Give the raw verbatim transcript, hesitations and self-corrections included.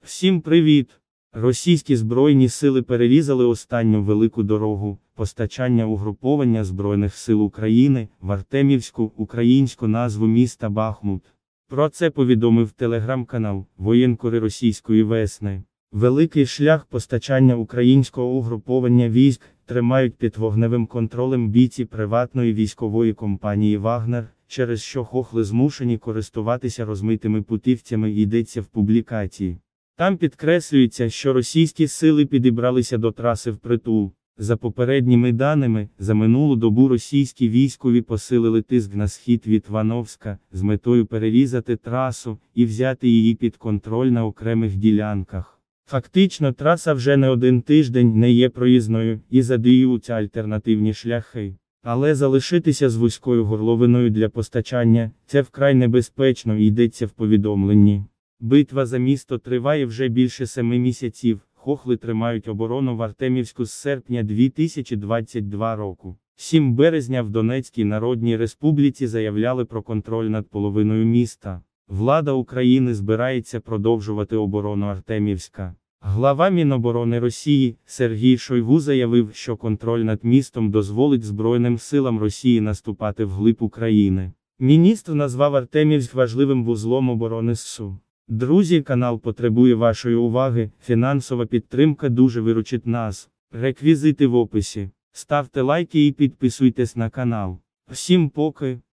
Всім привіт! Російські Збройні сили перерізали останню велику дорогу постачання угруповання Збройних сил України в Артемівську, українську назву міста Бахмут. Про це повідомив телеграм-канал «Воєнкори Російської весни». Великий шлях постачання українського угруповання військ тримають під вогневим контролем бійці приватної військової компанії «Вагнер», через що хохли змушені користуватися розмитими путівцями, йдеться в публікації. Там підкреслюється, що російські сили підібралися до траси впритул. За попередніми даними, за минулу добу російські військові посилили тиск на схід від Івановська, з метою перерізати трасу і взяти її під контроль на окремих ділянках. Фактично траса вже не один тиждень не є проїзною, і задіюються альтернативні шляхи. Але залишитися з вузькою горловиною для постачання – це вкрай небезпечно, йдеться в повідомленні. Битва за місто триває вже більше семи місяців, хохли тримають оборону в Артемівську з серпня дві тисячі двадцять другого року. сьомого березня в Донецькій Народній Республіці заявляли про контроль над половиною міста. Влада України збирається продовжувати оборону Артемівська. Глава Міноборони Росії Сергій Шойгу заявив, що контроль над містом дозволить Збройним силам Росії наступати вглиб України. Міністр назвав Артемівськ важливим вузлом оборони ССУ. Друзі, канал потребує вашої уваги, фінансова підтримка дуже виручить нас. Реквізити в описі. Ставте лайки і підписуйтесь на канал. Всім поки.